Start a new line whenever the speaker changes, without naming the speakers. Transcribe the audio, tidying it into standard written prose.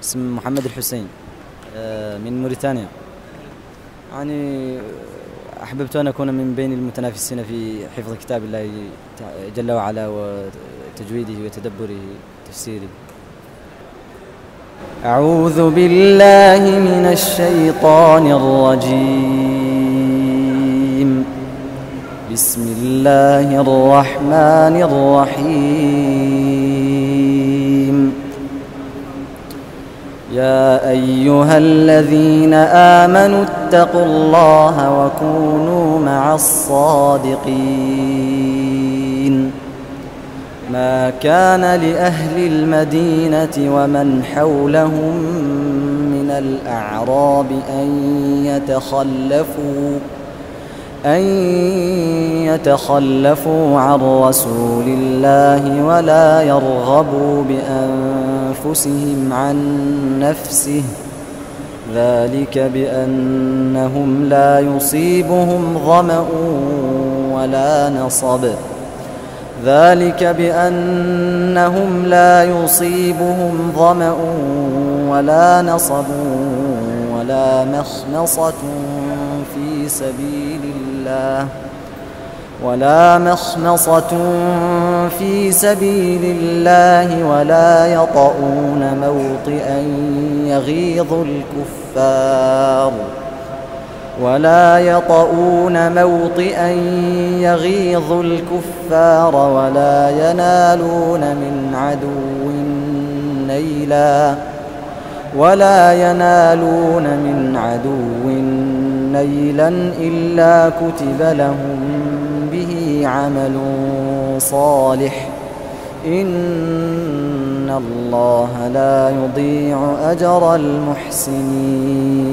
اسم محمد الحسين، من موريتانيا. يعني أحببت أن أكون من بين المتنافسين في حفظ كتاب الله جل وعلا وتجويده وتدبره وتفسيره. أعوذ بالله من الشيطان الرجيم. بسم الله الرحمن الرحيم. يا أيها الذين آمنوا اتقوا الله وكونوا مع الصادقين. ما كان لأهل المدينة ومن حولهم من الأعراب أن يتخلفوا عن رسول الله ولا يرغبوا بأنفسهم عن نفسه، ذلك بأنهم لا يصيبهم ظمأ ولا نصب ولا مخمصة في سبيل الله ولا يطؤون موطئا يغيظ الكفار ولا ينالون من عدو نيلا إلا كتب لهم به عمل صالح، إن الله لا يضيع أجر المحسنين.